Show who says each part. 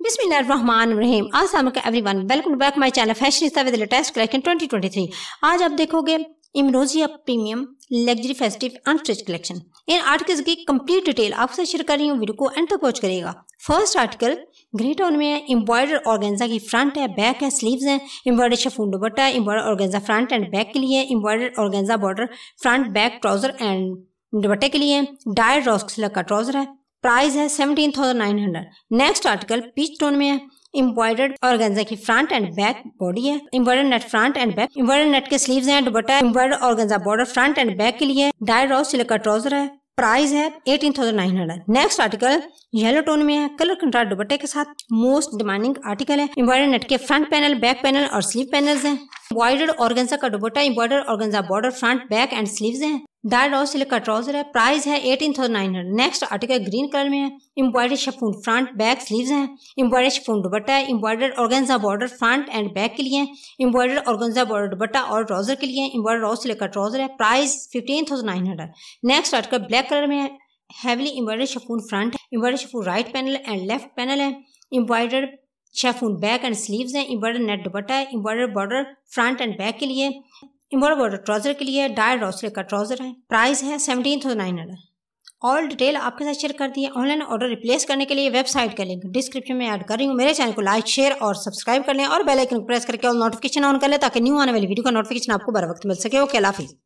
Speaker 1: बिस्मिल्लाहिर्रहमानिर्रहीम। अस्सलाम वालेकुम everyone, welcome back my channel fashionista with latest collection 2023। आज आप देखोगे Imrozia premium luxury festive unstitch collection. इन आर्टिकल्स की कंप्लीट डिटेल आपसे शेयर कर रही हूँ, वीडियो को एंड तक वॉच करिएगा। फर्स्ट आर्टिकल ग्रे टोन में है, एम्ब्रॉयडर्ड ऑर्गेन्जा की फ्रंट है, बैक है, स्लीव्स हैं, एम्ब्रॉयडर्ड शिफॉन दुपट्टा है, embroidered organza front and back के लिए, embroidered organza border front back trouser and दुपट्टे के लिए, डायड रॉस सिल्क का ट्राउजर है, प्राइस है 17,900। नेक्स्ट आर्टिकल पीच टोन में है, एम्ब्रॉयडर्ड ऑर्गेन्जा की फ्रंट एंड बैक बॉडी है, embroidered net front and back, embroidered net के स्लीव्स हैं, dupatta embroidered organza border front and back के लिए, डायड रॉस सिल्क का ट्राउजर है, प्राइस है 18,900। नेक्स्ट आर्टिकल येलो टोन में है, कलर कंट्रास्ट दुपट्टे के साथ, मोस्ट डिमांडिंग आर्टिकल है, एम्ब्रॉयडर्ड नेट के फ्रंट पैनल, बैक पैनल और स्लीव पैनल्स हैं, एम्ब्रॉयडर्ड ऑर्गेन्जा का dupatta, embroidered organza border front back and sleeves हैं, डायड रॉस सिल्क का ट्राउजर है, प्राइस है 18,900। नेक्स्ट आर्टिकल ग्रीन कलर में है, embroidered chiffon front back sleeves हैं, एम्ब्रॉयडर्ड शिफॉन दुपट्टा है, embroidered organza border front and back के लिए, एम्ब्रॉयडर्ड ऑर्गेन्जा बॉर्डर दुपट्टा और ट्राउजर के लिए, एम्ब्रॉयडर्ड रॉस सिल्क का ट्राउजर है, price 15,900। Next article black colour में है, heavily embroidered chiffon front, embroidered chiffon right panel and left panel है, embroidered chiffon back and sleeves हैं, एम्ब्रॉयडर्ड नेट दुपट्टा है, embroidered border front and back के लिए, embroidered border trouser के लिए, dyed raw silk का ट्राउजर है, प्राइस है 17,900। ऑल डिटेल आपके साथ शेयर कर दी है। ऑनलाइन ऑर्डर रिप्लेस करने के लिए वेबसाइट का लिंक डिस्क्रिप्शन में ऐड कर रही हूँ। मेरे चैनल को लाइक शेयर और सब्सक्राइब कर लें और बेल आइकन प्रेस करके ऑल नोटिफिकेशन ऑन कर लें ताकि न्यू आने वाली वीडियो का नोटिफिकेशन आपको बर वक्त मिल सके। ओके, अल्लाह हाफिज़।